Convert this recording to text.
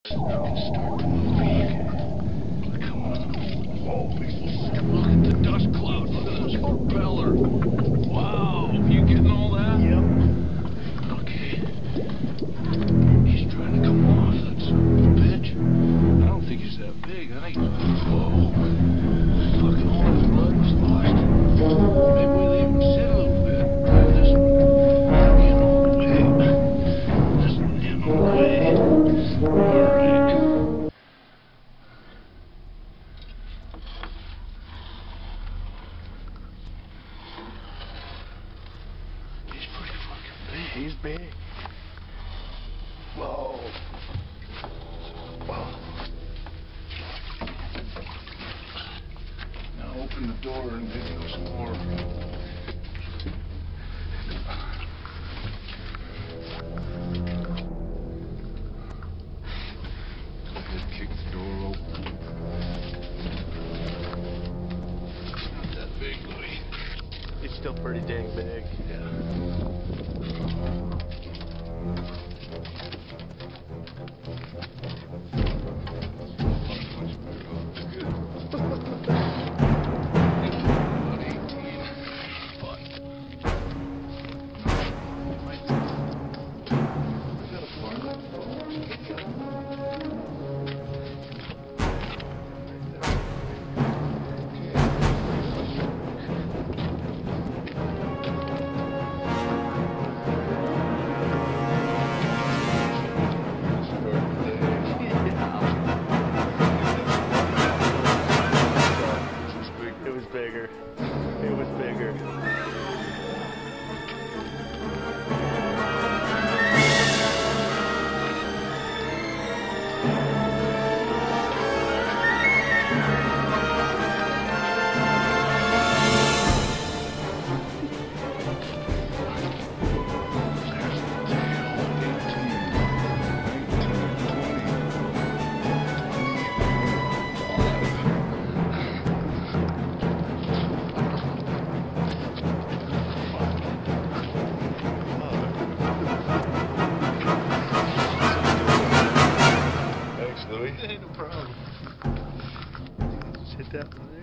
I can start to move. Come on. Oh, look at the dust cloud. Look at this propeller. Wow. You getting all that? Yep. Okay. He's trying to come off, that son of a bitch. I don't think he's that big. I think he's... Whoa. Fucking all his blood was lost. Maybe we leave him sit a little bit. Drive this one in all the way. This one in all the way. Alright. He's pretty fucking big. He's big. Whoa. Whoa. Now open the door and video some more. Go ahead, kick the door open. It's not that big, Louis. It's still pretty dang big. It was bigger. It was bigger. Thanks, Louis. Ain't no problem. Just hit that one there.